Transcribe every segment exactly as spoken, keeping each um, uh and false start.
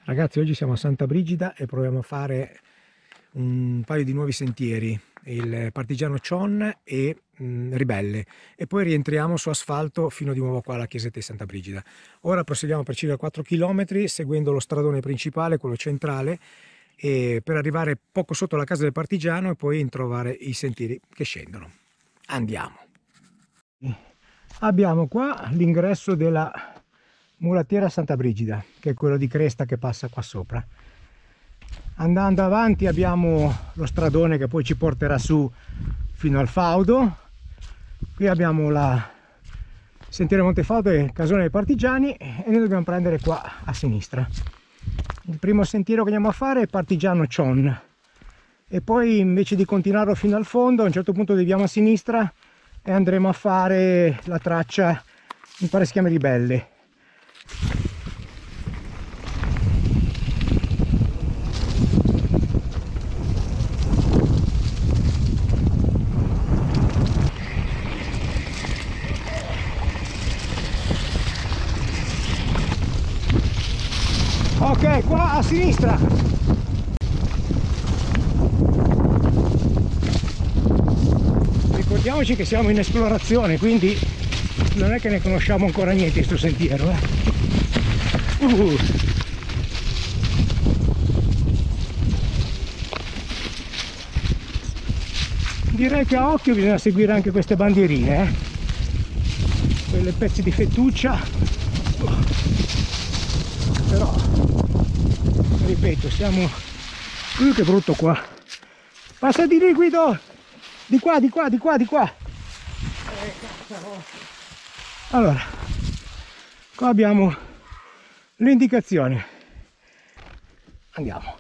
Ragazzi, oggi siamo a Santa Brigida e proviamo a fare un paio di nuovi sentieri, il Partigiano Cion e mh, Ribelle, e poi rientriamo su asfalto fino di nuovo qua alla chiesetta di Santa Brigida. Ora proseguiamo per circa quattro chilometri seguendo lo stradone principale, quello centrale, e per arrivare poco sotto la casa del Partigiano e poi trovare i sentieri che scendono. Andiamo! Abbiamo qua l'ingresso della mulattiera Santa Brigida, che è quello di cresta che passa qua sopra. Andando avanti abbiamo lo stradone che poi ci porterà su fino al Faudo. Qui abbiamo la sentiero Montefaudo e Casone dei Partigiani e noi dobbiamo prendere qua a sinistra. Il primo sentiero che andiamo a fare è Partigiano Cion e poi, invece di continuarlo fino al fondo, a un certo punto deviamo a sinistra e andremo a fare la traccia, mi pare si chiama Ribelle. Ok, qua a sinistra. Ricordiamoci che siamo in esplorazione, quindi non è che ne conosciamo ancora niente di questo sentiero, eh. Uh. Direi che a occhio bisogna seguire anche queste bandierine, eh. Quelle pezzi di fettuccia, però ripeto, siamo... Uh, che brutto qua. Passa di lì, Guido! Di qua, di qua, di qua, di qua! Allora, qua abbiamo le indicazioni. Andiamo.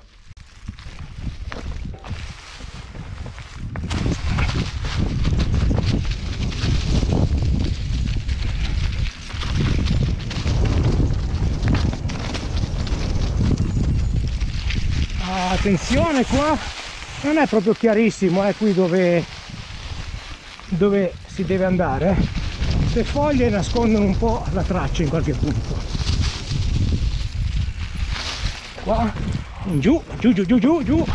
Attenzione, qua non è proprio chiarissimo, è eh, qui dove, dove si deve andare. Le foglie nascondono un po' la traccia in qualche punto. Qua, in giù, giù, giù, giù, giù, giù.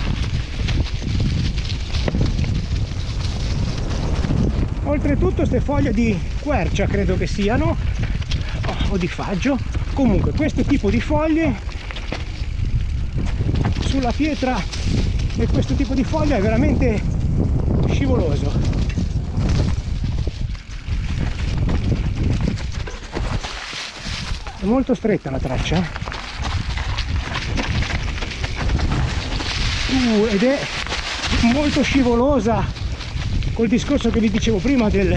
Oltretutto queste foglie di quercia credo che siano, o di faggio. Comunque questo tipo di foglie sulla pietra, e questo tipo di foglia è veramente scivoloso. È molto stretta la traccia, uh, ed è molto scivolosa, col discorso che vi dicevo prima del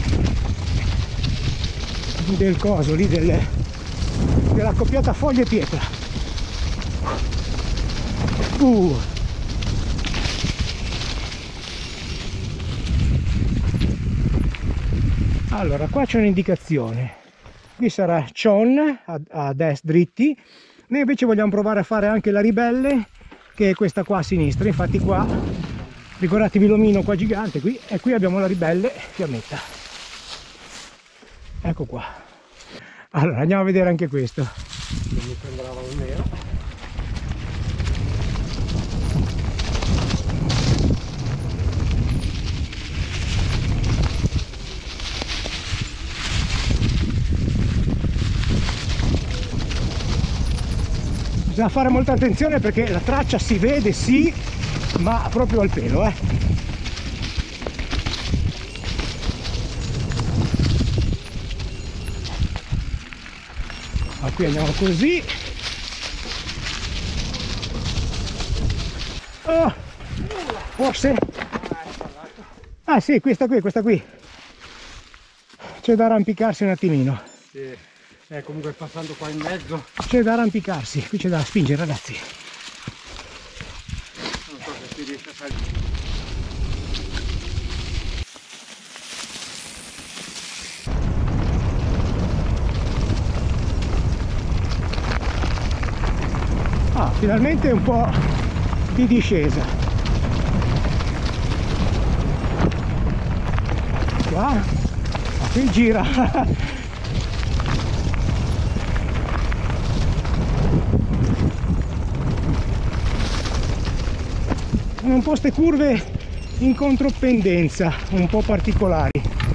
del coso lì, del, della coppiata foglia e pietra. Uh. Allora, qua c'è un'indicazione, qui sarà Cion a, a destra dritti. Noi invece vogliamo provare a fare anche la Ribelle, che è questa qua a sinistra. Infatti qua, ricordatevi l'omino qua gigante qui, e qui abbiamo la Ribelle fiammetta. Ecco qua. Allora andiamo a vedere anche questo. Non mi sembrava un nero. Bisogna fare molta attenzione perché la traccia si vede, sì, ma proprio al pelo, eh. Ma qui andiamo così. Oh, forse? Ah sì, questa qui, questa qui. C'è da arrampicarsi un attimino. Sì. Eh, comunque passando qua in mezzo c'è da arrampicarsi, qui c'è da spingere, ragazzi. Non so se si riesce a salire. Ah, finalmente un po' di discesa. Qua, qui gira. sono un po' ste curve in contropendenza un po' particolari.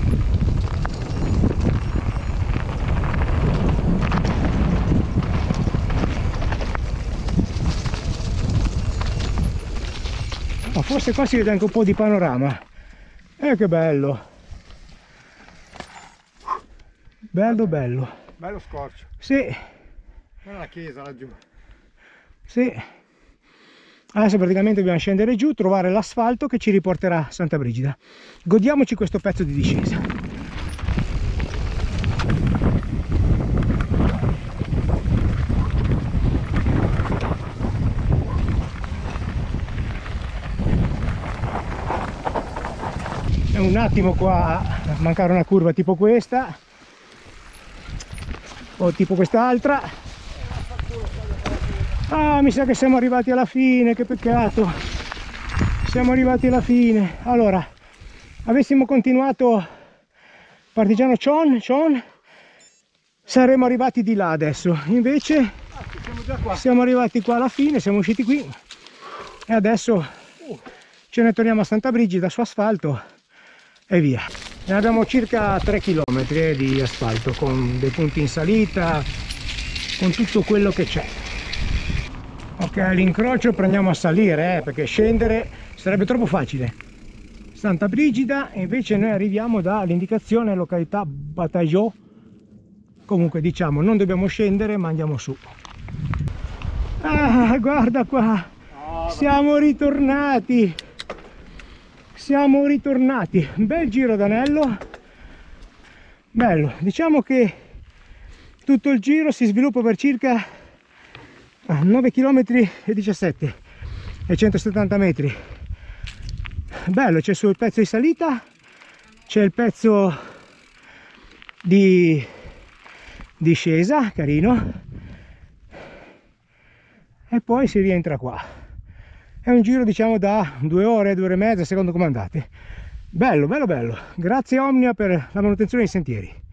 Ma forse qua si vede anche un po' di panorama. Eh, che bello, bello bello. Bello scorcio. Sì, Guarda la chiesa laggiù. sì. Adesso praticamente dobbiamo scendere giù, trovare l'asfalto che ci riporterà a Santa Brigida. Godiamoci questo pezzo di discesa. È un attimo qua a mancare una curva tipo questa o tipo quest'altra. Ah, mi sa che siamo arrivati alla fine, che peccato. Siamo arrivati alla fine. Allora, avessimo continuato Partigiano Chon, Chon, saremmo arrivati di là adesso. Invece Ah, siamo già qua. siamo arrivati qua alla fine, siamo usciti qui e adesso ce ne torniamo a Santa Brigida su asfalto e via. Ne abbiamo circa tre chilometri di asfalto, con dei punti in salita, con tutto quello che c'è. Ok, all'incrocio prendiamo a salire, eh, perché scendere sarebbe troppo facile. Santa Brigida, e invece noi arriviamo dall'indicazione località Bataillot. Comunque diciamo, non dobbiamo scendere ma andiamo su. Ah, guarda qua, siamo ritornati. Siamo ritornati, bel giro d'anello, bello. Diciamo che tutto il giro si sviluppa per circa nove chilometri e diciassette e centosettanta metri. Bello, c'è sul pezzo di salita, c'è il pezzo di discesa, carino, e poi si rientra qua. È un giro diciamo da due ore, due ore e mezza, secondo come andate. Bello, bello, bello. Grazie Omnia per la manutenzione dei sentieri.